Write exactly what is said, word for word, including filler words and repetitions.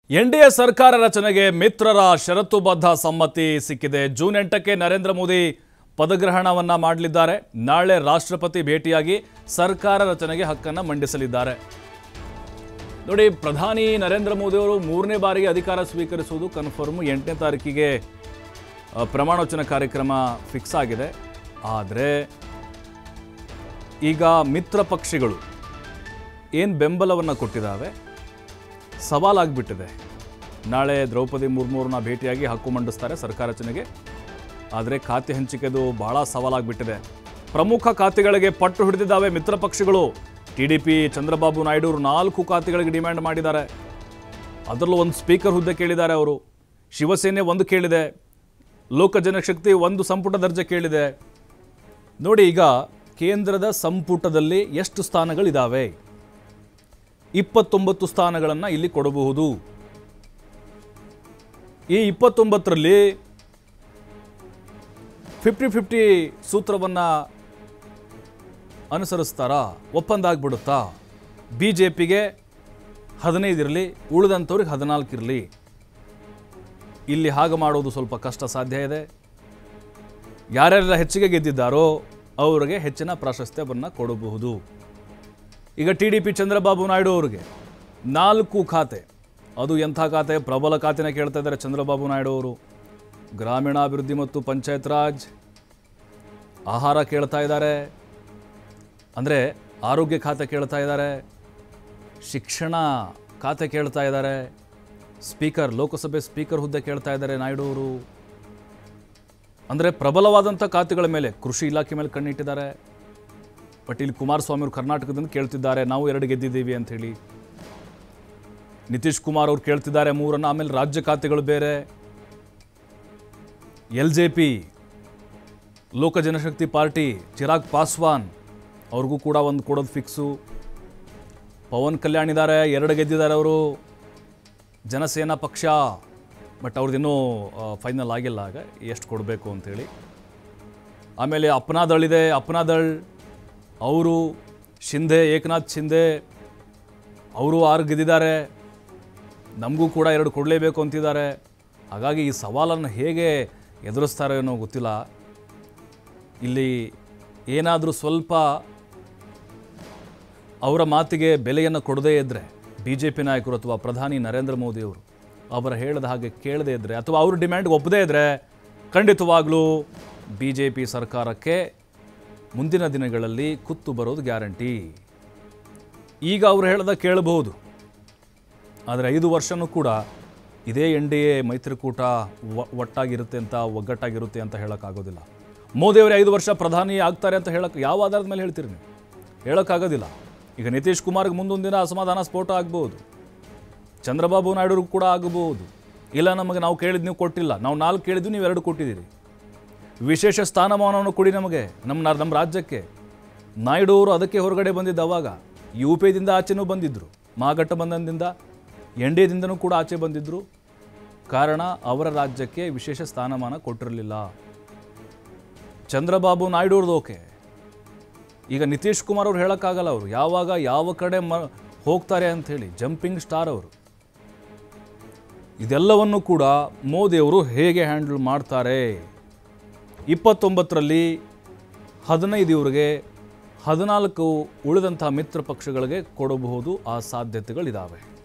NDA ಸರ್ಕಾರ ರಚನೆಗೆ ಮಿತ್ರರ ಷರತ್ತುಬದ್ಧ ಸಮ್ಮತಿ ಸಿಕ್ಕಿದೆ. ಜೂನ್ ಎಂಟಕ್ಕೆ ನರೇಂದ್ರ ಮೋದಿ ಪದಗ್ರಹಣವನ್ನ ಮಾಡಲಿದ್ದಾರೆ. ನಾಳೆ ರಾಷ್ಟ್ರಪತಿ ಭೇಟಿಯಾಗಿ ಸರ್ಕಾರ ರಚನೆಗೆ ಹಕ್ಕನ್ನು ಮಂಡಿಸಲಿದ್ದಾರೆ. ನೋಡಿ, ಪ್ರಧಾನಿ ನರೇಂದ್ರ ಮೋದಿ ಅವರು ಮೂರನೇ ಬಾರಿಗೆ ಅಧಿಕಾರ ಸ್ವೀಕರಿಸುವುದು ಕನ್ಫರ್ಮ್. ಎಂಟನೇ ತಾರೀಕಿಗೆ ಪ್ರಮಾಣವಚನ ಕಾರ್ಯಕ್ರಮ ಫಿಕ್ಸ್ ಆಗಿದೆ. ಆದರೆ ಈಗ ಮಿತ್ರ ಪಕ್ಷಗಳು ಏನು ಬೆಂಬಲವನ್ನು ಕೊಟ್ಟಿದ್ದಾವೆ ಸವಾಲಾಗಿಬಿಟ್ಟಿದೆ. ನಾಳೆ ದ್ರೌಪದಿ ಮುರ್ಮುರನ್ನ ಭೇಟಿಯಾಗಿ ಹಕ್ಕು ಮಂಡಿಸ್ತಾರೆ ಸರ್ಕಾರ ರಚನೆಗೆ. ಆದರೆ ಖಾತೆ ಹಂಚಿಕೆದು ಭಾಳ ಸವಾಲಾಗಿಬಿಟ್ಟಿದೆ. ಪ್ರಮುಖ ಖಾತೆಗಳಿಗೆ ಪಟ್ಟು ಹಿಡಿದಿದ್ದಾವೆ ಮಿತ್ರ ಪಕ್ಷಗಳು. T D P Chandrababu Naidu ಅವರು ನಾಲ್ಕು ಖಾತೆಗಳಿಗೆ ಡಿಮ್ಯಾಂಡ್ ಮಾಡಿದ್ದಾರೆ. ಅದರಲ್ಲೂ ಒಂದು ಸ್ಪೀಕರ್ ಹುದ್ದೆ ಕೇಳಿದ್ದಾರೆ ಅವರು. ಶಿವಸೇನೆ ಒಂದು ಕೇಳಿದೆ. ಲೋಕ ಜನಶಕ್ತಿ ಒಂದು ಸಂಪುಟ ದರ್ಜೆ ಕೇಳಿದೆ. ನೋಡಿ, ಈಗ ಕೇಂದ್ರದ ಸಂಪುಟದಲ್ಲಿ ಎಷ್ಟು ಸ್ಥಾನಗಳಿದ್ದಾವೆ? ಇಪ್ಪತ್ತೊಂಬತ್ತು ಸ್ಥಾನಗಳನ್ನು ಇಲ್ಲಿ ಕೊಡಬಹುದು. ಈ ಇಪ್ಪತ್ತೊಂಬತ್ತರಲ್ಲಿ ಫಿಫ್ಟಿ ಫಿಫ್ಟಿ ಸೂತ್ರವನ್ನು ಅನುಸರಿಸ್ತಾರಾ? ಒಪ್ಪಂದ ಆಗ್ಬಿಡುತ್ತಾ? ಬಿ ಜೆ ಪಿಗೆ ಹದಿನೈದು ಇರಲಿ, ಉಳಿದಂಥವ್ರಿಗೆ ಹದಿನಾಲ್ಕು ಇರಲಿ. ಇಲ್ಲಿ ಹಾಗೆ ಮಾಡೋದು ಸ್ವಲ್ಪ ಕಷ್ಟ ಸಾಧ್ಯ ಇದೆ. ಯಾರ್ಯಾರೆಲ್ಲ ಹೆಚ್ಚಿಗೆ ಗೆದ್ದಿದ್ದಾರೋ ಅವರಿಗೆ ಹೆಚ್ಚಿನ ಪ್ರಾಶಸ್ತ್ಯವನ್ನು ಕೊಡಬಹುದು. ಈಗ T D P Chandrababu Naidu ಅವರಿಗೆ ನಾಲ್ಕು ಖಾತೆ. ಅದು ಎಂಥ ಖಾತೆ? ಪ್ರಬಲ ಖಾತೆನ ಕೇಳ್ತಾ ಇದ್ದಾರೆ ಚಂದ್ರಬಾಬು ನಾಯ್ಡು ಅವರು. ಗ್ರಾಮೀಣಾಭಿವೃದ್ಧಿ ಮತ್ತು ಪಂಚಾಯತ್ ರಾಜ್, ಆಹಾರ ಕೇಳ್ತಾ ಇದ್ದಾರೆ, ಅಂದರೆ ಆರೋಗ್ಯ ಖಾತೆ ಕೇಳ್ತಾ ಇದ್ದಾರೆ, ಶಿಕ್ಷಣ ಖಾತೆ ಕೇಳ್ತಾ ಇದ್ದಾರೆ, ಸ್ಪೀಕರ್ ಲೋಕಸಭೆ ಸ್ಪೀಕರ್ ಹುದ್ದೆ ಕೇಳ್ತಾ ಇದ್ದಾರೆ ನಾಯ್ಡು ಅವರು. ಅಂದರೆ ಪ್ರಬಲವಾದಂಥ ಖಾತೆಗಳ ಮೇಲೆ, ಕೃಷಿ ಇಲಾಖೆ ಮೇಲೆ ಕಣ್ಣಿಟ್ಟಿದ್ದಾರೆ. ಬಟ್ ಇಲ್ಲಿ ಕುಮಾರಸ್ವಾಮಿ ಅವರು ಕರ್ನಾಟಕದಿಂದ ಕೇಳ್ತಿದ್ದಾರೆ, ನಾವು ಎರಡು ಗೆದ್ದಿದ್ದೀವಿ ಅಂಥೇಳಿ. ನಿತೀಶ್ ಕುಮಾರ್ ಅವರು ಕೇಳ್ತಿದ್ದಾರೆ ಮೂರನ್ನು. ಆಮೇಲೆ ರಾಜ್ಯ ಖಾತೆಗಳು ಬೇರೆ. L J P Lok Janshakti party Chirag Paswan ಅವ್ರಿಗೂ ಕೂಡ ಒಂದು ಕೊಡೋದು ಫಿಕ್ಸು. ಪವನ್ ಕಲ್ಯಾಣ್ ಇದ್ದಾರೆ, ಎರಡು ಗೆದ್ದಿದ್ದಾರೆ ಅವರು. ಜನಸೇನಾ ಪಕ್ಷ, ಬಟ್ ಅವ್ರದ್ದಿನ್ನೂ ಫೈನಲ್ ಆಗಿಲ್ಲ ಆಗ ಎಷ್ಟು ಕೊಡಬೇಕು ಅಂಥೇಳಿ. ಆಮೇಲೆ ಅಪ್ನಾದಳ್ ಇದೆ, ಅಪ್ನಾದಳ್ ಅವರು. ಶಿಂದೆ, ಏಕನಾಥ್ ಶಿಂದೆ ಅವರು ಆರು ಗೆದ್ದಿದ್ದಾರೆ. ನಮಗೂ ಕೂಡ ಎರಡು ಕೊಡಲೇಬೇಕು ಅಂತಿದ್ದಾರೆ. ಹಾಗಾಗಿ ಈ ಸವಾಲನ್ನು ಹೇಗೆ ಎದುರಿಸ್ತಾರೆ ಅನ್ನೋ ಗೊತ್ತಿಲ್ಲ. ಇಲ್ಲಿ ಏನಾದರೂ ಸ್ವಲ್ಪ ಅವರ ಮಾತಿಗೆ ಬೆಲೆಯನ್ನು ಕೊಡದೇ ಇದ್ದರೆ, ಬಿ ಜೆ ಪಿ ನಾಯಕರು ಅಥವಾ ಪ್ರಧಾನಿ ನರೇಂದ್ರ ಮೋದಿಯವರು ಅವರ ಹೇಳಿದ ಹಾಗೆ ಕೇಳದೇ ಇದ್ದರೆ, ಅಥವಾ ಅವ್ರ ಡಿಮ್ಯಾಂಡ್ಗೆ ಒಪ್ಪದೇ ಇದ್ದರೆ, ಖಂಡಿತವಾಗಲೂ ಬಿ ಜೆ ಪಿ ಸರ್ಕಾರಕ್ಕೆ ಮುಂದಿನ ದಿನಗಳಲ್ಲಿ ಕುತ್ತು ಬರೋದು ಗ್ಯಾರಂಟಿ. ಈಗ ಅವರು ಹೇಳ್ದ ಕೇಳಬಹುದು, ಆದರೆ ಐದು ವರ್ಷವೂ ಕೂಡ ಇದೇ ಎನ್ ಡಿ ಎ ಮೈತ್ರಿಕೂಟ ಒಟ್ಟಾಗಿರುತ್ತೆ ಅಂತ, ಒಗ್ಗಟ್ಟಾಗಿರುತ್ತೆ ಅಂತ ಹೇಳೋಕ್ಕಾಗೋದಿಲ್ಲ. ಮೋದಿಯವರೇ ಐದು ವರ್ಷ ಪ್ರಧಾನಿ ಆಗ್ತಾರೆ ಅಂತ ಹೇಳೋಕ್ಕೆ ಯಾವ ಆಧಾರದ ಮೇಲೆ ಹೇಳ್ತೀರಿ ನೀವು? ಹೇಳೋಕ್ಕಾಗೋದಿಲ್ಲ. ಈಗ ನಿತೀಶ್ ಕುಮಾರ್ಗೆ ಮುಂದೊಂದು ದಿನ ಅಸಮಾಧಾನ ಸ್ಫೋಟ ಆಗ್ಬೋದು. ಚಂದ್ರಬಾಬು ನಾಯ್ಡು ಕೂಡ ಆಗಬಹುದು. ಇಲ್ಲ, ನಮಗೆ ನಾವು ಕೇಳಿದ್ದು ನೀವು ಕೊಟ್ಟಿಲ್ಲ, ನಾವು ನಾಲ್ಕು ಕೇಳಿದ್ವಿ, ನೀವು ಎರಡು ಕೊಟ್ಟಿದ್ದೀರಿ, ವಿಶೇಷ ಸ್ಥಾನಮಾನವನ್ನು ಕೊಡಿ ನಮಗೆ, ನಮ್ಮ ನಮ್ಮ ರಾಜ್ಯಕ್ಕೆ. ನಾಯ್ಡು ಅವರು ಅದಕ್ಕೆ ಹೊರಗಡೆ ಬಂದಿದ್ದು. ಅವಾಗ ಯು ಪಿ ದಿಂದ ಆಚೆನೂ ಬಂದಿದ್ದರು, ಮಹಾಗಠಬಂಧನದಿಂದ ಎನ್ ಡಿ ಎದಿಂದನೂ ಕೂಡ ಆಚೆ ಬಂದಿದ್ದರು. ಕಾರಣ ಅವರ ರಾಜ್ಯಕ್ಕೆ ವಿಶೇಷ ಸ್ಥಾನಮಾನ ಕೊಟ್ಟಿರಲಿಲ್ಲ. ಚಂದ್ರಬಾಬು ನಾಯ್ಡು ಅವ್ರದ್ದು ಓಕೆ. ಈಗ ನಿತೀಶ್ ಕುಮಾರ್ ಅವ್ರು ಹೇಳೋಕ್ಕಾಗಲ್ಲ, ಅವರು ಯಾವಾಗ ಯಾವ ಕಡೆ ಮ ಹೋಗ್ತಾರೆ ಅಂಥೇಳಿ. ಜಂಪಿಂಗ್ ಸ್ಟಾರ್ ಅವರು. ಇದೆಲ್ಲವನ್ನು ಕೂಡ ಮೋದಿಯವರು ಹೇಗೆ ಹ್ಯಾಂಡಲ್ ಮಾಡ್ತಾರೆ? ಇಪ್ಪತ್ತೊಂಬತ್ತರಲ್ಲಿ ಹದಿನೈದು ಇವರಿಗೆ, ಹದಿನಾಲ್ಕು ಉಳಿದಂಥ ಮಿತ್ರ ಪಕ್ಷಗಳಿಗೆ ಕೊಡಬಹುದು. ಆ ಸಾಧ್ಯತೆಗಳಿದ್ದಾವೆ.